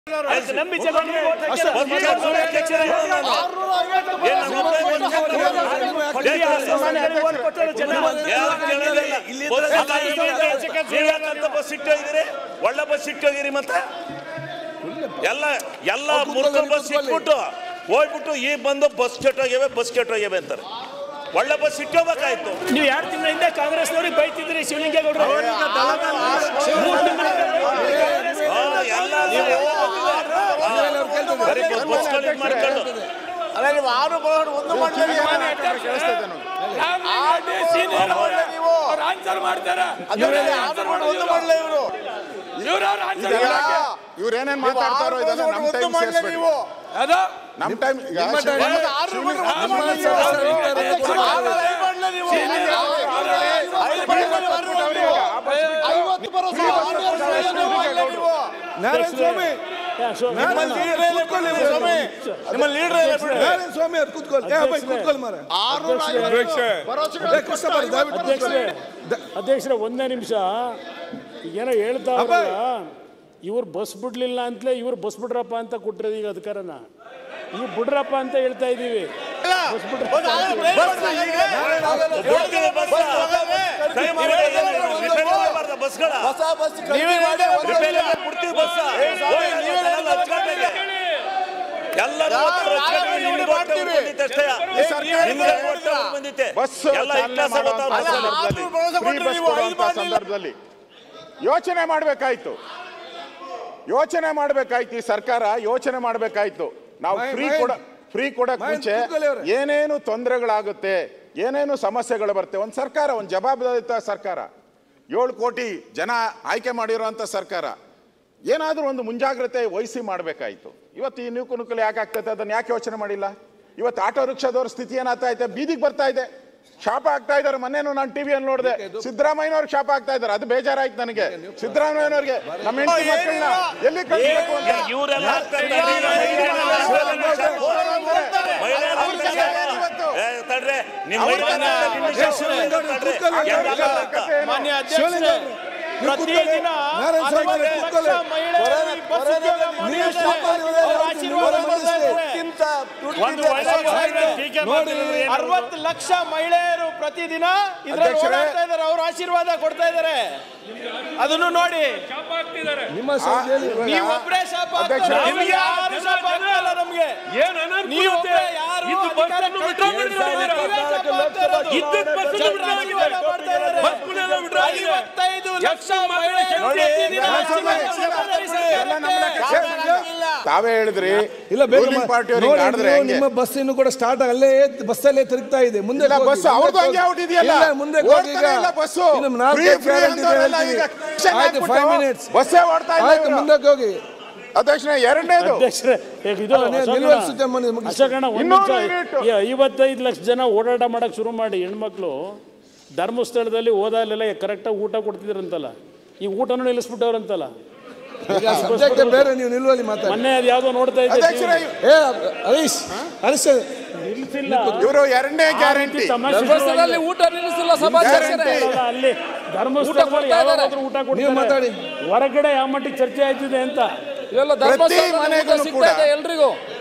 ಒಳ್ಳೆ ಬಸ್ ಇಟ್ಟೋಗಿರಿ ಮತ್ತೆ ಎಲ್ಲ ಮುರ್ಕೊಂಡು ಬಸ್ ಇಟ್ಬಿಟ್ಟು ಹೋಗ್ಬಿಟ್ಟು ಈ ಬಂದು ಬಸ್ ಕೆಟ್ಟೋಗ್ಯವೆ ಅಂತಾರೆ. ಒಳ್ಳೆ ಬಸ್ ಇಟ್ಟೋಗ್ಬೇಕಾಯ್ತು. ನೀವು 2 ತಿಂಗಳ ಹಿಂದೆ ಕಾಂಗ್ರೆಸ್ನವ್ರಿಗೆ ಬೈತಿದ್ರಿ ಶಿವಲಿಂಗೇಗೌಡರು. ಇವ್ರೇನೇನ್ ಮಾತಾಡ್ತಾರೋ ಇದನ್ನ ನಮ್ ಟೈಮ್ ಅಧ್ಯಕ್ಷರ ಒಂದೇ ನಿಮಿಷ ಏನೋ ಹೇಳ್ತಾ ಇವ್ರು ಬಸ್ ಬಿಡ್ಲಿಲ್ಲ ಅಂತಲೇ ಇವ್ರು ಬಸ್ ಬಿಡ್ರಪ್ಪ ಅಂತ ಕೊಟ್ಟಿರೋದು ಈಗ ಅಧಿಕಾರನ ಈಗ ಬಿಡ್ರಪ್ಪ ಅಂತ ಹೇಳ್ತಾ ಇದೀವಿ. ಸಂದರ್ಭದಲ್ಲಿ ಯೋಚನೆ ಮಾಡಬೇಕಾಯ್ತು ಈ ಸರ್ಕಾರ ಯೋಚನೆ ಮಾಡಬೇಕಾಯ್ತು. ನಾವು ಫ್ರೀ ಕೊಡಕ್ ಮುಂಚೆ ಏನೇನು ತೊಂದರೆಗಳಾಗುತ್ತೆ, ಏನೇನು ಸಮಸ್ಯೆಗಳು ಬರುತ್ತೆ. ಒಂದು ಸರ್ಕಾರ, ಒಂದು ಜವಾಬ್ದಾರಿಯುತ ಸರ್ಕಾರ, 7 ಕೋಟಿ ಜನ ಆಯ್ಕೆ ಮಾಡಿರುವಂತ ಸರ್ಕಾರ ಏನಾದ್ರೂ ಒಂದು ಮುಂಜಾಗ್ರತೆ ವಹಿಸಿ ಮಾಡಬೇಕಾಯ್ತು. ಇವತ್ತು ಈ ನೂಕುನುಕಲು ಯಾಕೆ ಆಗ್ತೈತೆ ಅದನ್ನ ಯಾಕೆ ಯೋಚನೆ ಮಾಡಿಲ್ಲ? ಇವತ್ತು ಆಟೋ ರಿಕ್ಷಾದವ್ರ ಸ್ಥಿತಿ ಏನಾಗ್ತಾ ಇದೆ? ಬೀದಿಗೆ ಬರ್ತಾ ಇದೆ, ಶಾಪ ಆಗ್ತಾ ಇದ್ದಾರೆ. ಮೊನ್ನೆನೂ ನಾನು ಟಿವಿಯಲ್ಲಿ ನೋಡಿದೆ, ಸಿದ್ದರಾಮಯ್ಯನವ್ರಿಗೆ ಶಾಪ ಆಗ್ತಾ ಇದ್ದಾರೆ. ಅದು ಬೇಜಾರಾಯ್ತು ನನಗೆ. ಸಿದ್ದರಾಮಯ್ಯನವ್ರಿಗೆ ನಮ್ಮ ಹೆಂಡತಿ ಮಕ್ಕಳನ್ನ ಎಲ್ಲಿ ಕಳಿಸಬೇಕು ಅಂತ ಪ್ರತಿದಿನ ಅರವತ್ತು ಲಕ್ಷ ಮಹಿಳೆಯರು ಪ್ರತಿದಿನ ಓಡಾಡ್ತಾ ಇದ್ದಾರೆ, ಅವ್ರ ಆಶೀರ್ವಾದ ಕೊಡ್ತಾ ಇದ್ದಾರೆ. ಅದನ್ನು ನೋಡಿ, ನೀವೊಬ್ಬರೇ ಶಾಪ ನಮ್ಗೆ ತಾವೇ ಹೇಳಿದ್ರಿ. ಇಲ್ಲ, ನಿಮ್ಮ ಬಸ್ ಇನ್ನು ಕೂಡ ಸ್ಟಾರ್ಟ್ ಅಲ್ಲೇ ಬಸ್ಸಲ್ಲೇ ತಿರುಗ್ತಾ ಇದೆ. ಮುಂದೆ ಬಸ್ ಅವ್ರದ್ದು ಹಂಗೆ ಔಟ್ ಇದೆಯಲ್ಲ, ಮುಂದೆ ಬಸ್ಸೇ ಓಡ್ತಾ ಇಲ್ಲ. ಮುಂದಕ್ಕೆ ಹೋಗಿ ಅಧ್ಯಕ್ಷ. ಎರಡನೇದು 55 ಲಕ್ಷ ಜನ ಓಡಾಟ ಮಾಡಕ್ ಶುರು ಮಾಡಿ ಹೆಣ್ಮಕ್ಳು ಧರ್ಮಸ್ಥಳದಲ್ಲಿ ಹೋದಾಲೆಲ್ಲ ಕರೆಕ್ಟಾಗಿ ಊಟ ಕೊಡ್ತಿದ್ರಂತಲ್ಲ, ಈ ಊಟನೂ ನಿಲ್ಲಿಸ್ಬಿಟ್ಟವ್ರಂತಲ್ಲ. ಬೇರೆ ನೀವು ನಿಲ್ಲುವಲ್ಲಿ ಮೊನ್ನೆ ಅದು ಯಾವ್ದೋ ನೋಡ್ತಾ ಇದ್ದೆ, ಇವರು ಎರಡನೇ ಗ್ಯಾರಂಟಿ ಊಟ ನಿಲ್ಲಿಸಿಲ್ಲ ಅಲ್ಲಿ ಧರ್ಮಸ್ಥಳದಲ್ಲಿ ಯಾವಾಗಾದ್ರೂ ಊಟ ಕೊಡ್ತಾರೆ. ಹೊರಗಡೆ ಯಾವ ಮಟ್ಟಿಗೆ ಚರ್ಚೆ ಆಯ್ತಿದೆ ಅಂತ ಪ್ರತಿ ಮನೆಗೂ ಕೂಡ ಎಲ್ರಿಗೂ